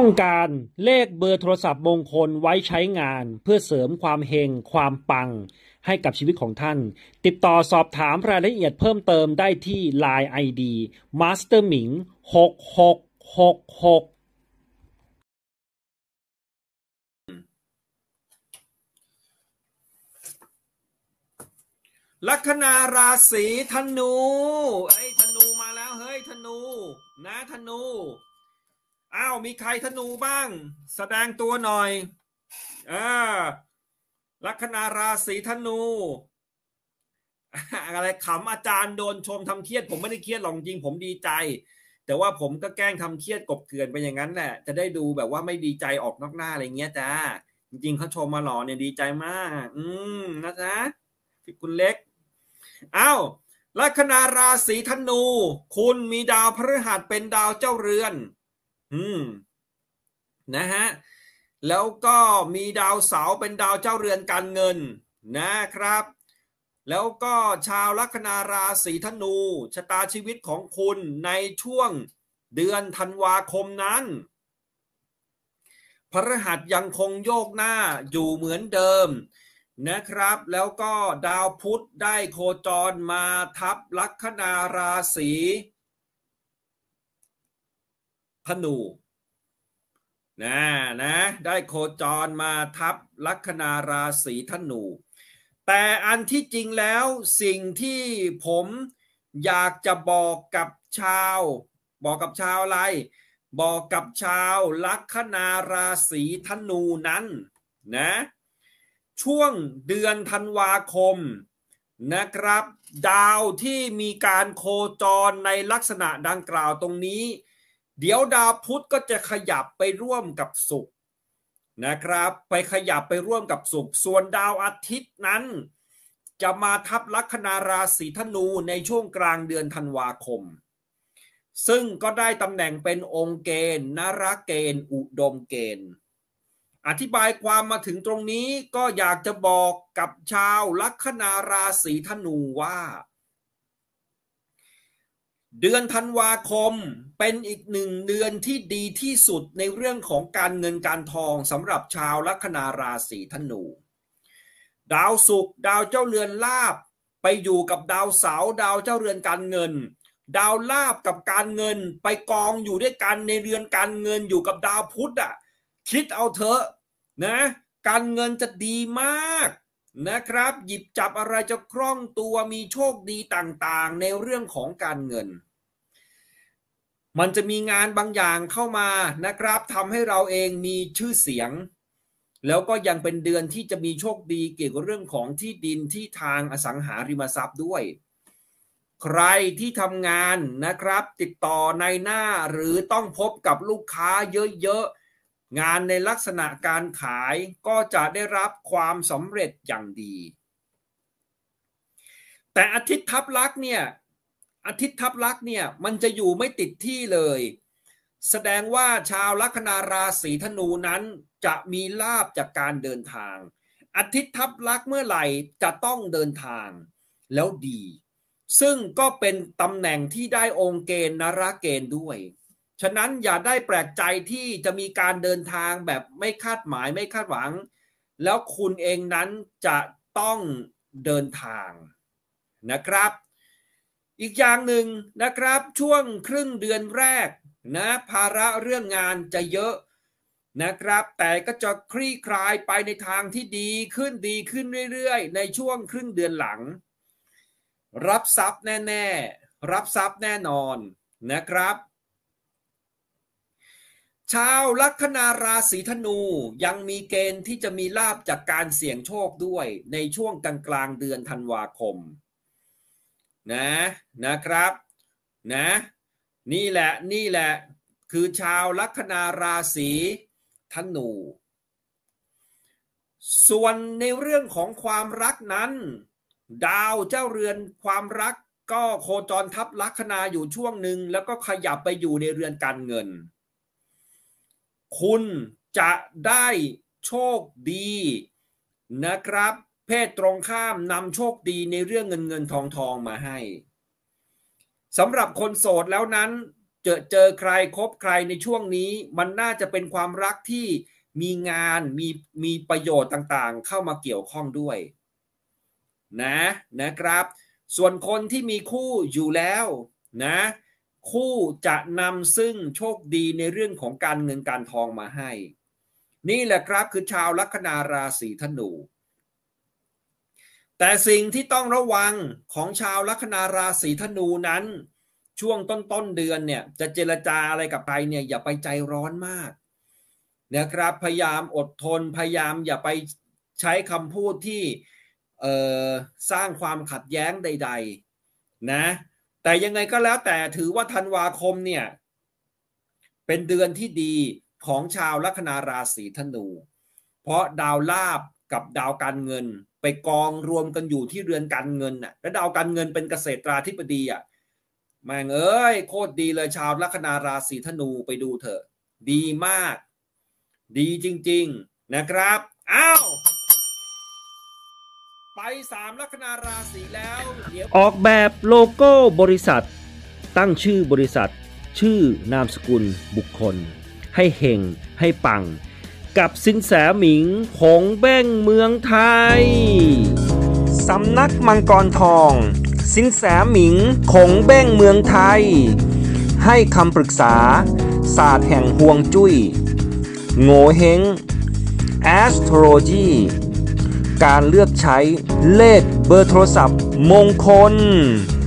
การเลขเบอร์โทรศัพท์มงคลไว้ใช้งานเพื่อเสริมความเฮงความปังให้กับชีวิตของท่านติดต่อสอบถามรายละเอียดเพิ่มเติมได้ที่ LINE ID Master Ming 6666 ลัคนาราศีธนูธนูมาแล้วเฮ้ยธนูนะธนูอ้าวมีใครธนูบ้างแสดงตัวหน่อยลัคนาราศีธนูอะไรขำอาจารย์โดนชมทำเครียดผมไม่ได้เครียดหรอกจริงผมดีใจแต่ว่าผมก็แกล้งทำเครียดกบเกลื่อนไปอย่างนั้นแหละจะได้ดูแบบว่าไม่ดีใจออกนอกหน้าอะไรเงี้ยจ้าจริงๆเขาชมมาหล่อเนี่ยดีใจมากนะจ๊ะพี่คุณเล็กอ้าวลัคนาราศีธนูคุณมีดาวพฤหัสเป็นดาวเจ้าเรือนนะฮะแล้วก็มีดาวเสาร์เป็นดาวเจ้าเรือนการเงินนะครับแล้วก็ชาวลัคนาราศีธนูชะตาชีวิตของคุณในช่วงเดือนธันวาคมนั้นพฤหัสยังคงโยกหน้าอยู่เหมือนเดิมนะครับแล้วก็ดาวพุธได้โคจรมาทับลัคนาราศีธนูนะได้โคจรมาทับลัคนาราศีธนูแต่อันที่จริงแล้วสิ่งที่ผมอยากจะบอกกับชาวอะไรบอกกับชาวลัคนาราศีธนูนั้นนะช่วงเดือนธันวาคมนะครับดาวที่มีการโคจรในลักษณะดังกล่าวตรงนี้เดี๋ยวดาวพุธก็จะขยับไปร่วมกับศุกร์นะครับไปขยับไปร่วมกับศุกร์ส่วนดาวอาทิตย์นั้นจะมาทับลัคนาราศีธนูในช่วงกลางเดือนธันวาคมซึ่งก็ได้ตำแหน่งเป็นองค์เกณฑ์นรเกณฑ์อุดมเกณฑ์อธิบายความมาถึงตรงนี้ก็อยากจะบอกกับชาวลัคนาราศีธนูว่าเดือนธันวาคมเป็นอีกหนึ่งเดือนที่ดีที่สุดในเรื่องของการเงินการทองสำหรับชาวลัคนาราศีธนูดาวศุกร์ดาวเจ้าเรือนลาภไปอยู่กับดาวเสาร์ดาวเจ้าเรือนการเงินดาวลาภกับการเงินไปกองอยู่ด้วยกันในเรือนการเงินอยู่กับดาวพุธคิดเอาเถอะนะการเงินจะดีมากนะครับหยิบจับอะไรจะคล่องตัวมีโชคดีต่างๆในเรื่องของการเงินมันจะมีงานบางอย่างเข้ามานะครับทำให้เราเองมีชื่อเสียงแล้วก็ยังเป็นเดือนที่จะมีโชคดีเกี่ยวกับเรื่องของที่ดินที่ทางอสังหาริมทรัพย์ด้วยใครที่ทำงานนะครับติดต่อในหน้าหรือต้องพบกับลูกค้าเยอะๆงานในลักษณะการขายก็จะได้รับความสำเร็จอย่างดีแต่อาทิตย์ทับลักษณ์เนี่ยมันจะอยู่ไม่ติดที่เลยแสดงว่าชาวลัคนาราศีธนูนั้นจะมีลาภจากการเดินทางอาทิตย์ทับลักษณ์เมื่อไหร่จะต้องเดินทางแล้วดีซึ่งก็เป็นตำแหน่งที่ได้องค์เกณฑ์นรเกณฑ์ด้วยฉะนั้นอย่าได้แปลกใจที่จะมีการเดินทางแบบไม่คาดหมายไม่คาดหวังแล้วคุณเองนั้นจะต้องเดินทางนะครับอีกอย่างหนึ่งนะครับช่วงครึ่งเดือนแรกนะภาระเรื่องงานจะเยอะนะครับแต่ก็จะคลี่คลายไปในทางที่ดีขึ้นเรื่อยๆในช่วงครึ่งเดือนหลังรับทรัพย์แน่ๆรับทรัพย์แน่นอนนะครับชาวลัคนาราศีธนูยังมีเกณฑ์ที่จะมีลาภจากการเสี่ยงโชคด้วยในช่วงกลางเดือนธันวาคมนะครับนี่แหละคือชาวลัคนาราศีธนูส่วนในเรื่องของความรักนั้นดาวเจ้าเรือนความรักก็โคจรทับลัคนาอยู่ช่วงหนึ่งแล้วก็ขยับไปอยู่ในเรือนการเงินคุณจะได้โชคดีนะครับเพศตรงข้ามนำโชคดีในเรื่องเงินทองมาให้สำหรับคนโสดแล้วนั้นเจอใครคบใครในช่วงนี้มันน่าจะเป็นความรักที่มีงานมีประโยชน์ต่างๆเข้ามาเกี่ยวข้องด้วยนะครับส่วนคนที่มีคู่อยู่แล้วนะคู่จะนำซึ่งโชคดีในเรื่องของการเงินการทองมาให้นี่แหละครับคือชาวลัคนาราศีธนูแต่สิ่งที่ต้องระวังของชาวลัคนาราศีธนูนั้นช่วงต้นเดือนเนี่ยจะเจรจาอะไรกับใครเนี่ยอย่าไปใจร้อนมากนะครับพยายามอดทนพยายามอย่าไปใช้คำพูดที่สร้างความขัดแย้งใดๆนะแต่ยังไงก็แล้วแต่ถือว่าธันวาคมเนี่ยเป็นเดือนที่ดีของชาวลัคนาราศีธนูเพราะดาวลาภกับดาวการเงินไปกองรวมกันอยู่ที่เรือนการเงินน่ะและดาวการเงินเป็นเกษตราธิบดีอ่ะแม่งเอ้ยโคตรดีเลยชาวลัคนาราศีธนูไปดูเถอะดีมากดีจริงๆนะครับอ้าวไป3ลัคนาราศีแล้วออกแบบโลโก้บริษัทตั้งชื่อบริษัทชื่อนามสกุลบุคคลให้เฮงให้ปังกับสินแสหมิงคงเบ้งเมืองไทยสำนักมังกรทองสินแสหมิงคงเบ้งเมืองไทยให้คำปรึกษาศาสตร์แห่งฮวงจุ้ยโง่เฮง Astrology การเลือกใช้เลขเบอร์โทรศัพท์มงคล